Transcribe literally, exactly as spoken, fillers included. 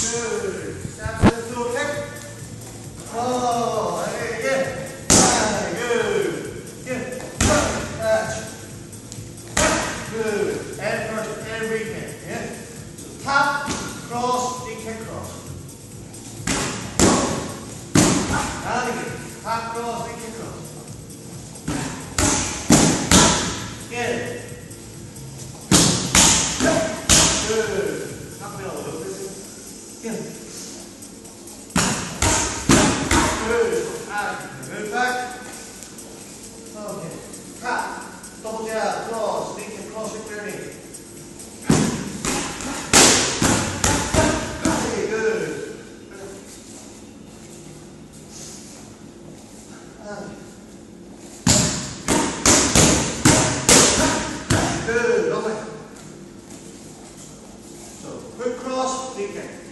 Good. Step to the toe kick. Oh, hey, yeah. Ah, good. Good. Touch. Good. And first, and weekend. Yeah. So tap, cross, big kick, cross. And again. Tap, cross, big kick, cross. Get it. Good. Knock me all over this. Get it. Good. And move back. Okay. Tap. Double jab. Cross. Make it cross with your knee. Okay, good. And good. Lovely. So, quick cross, big kick.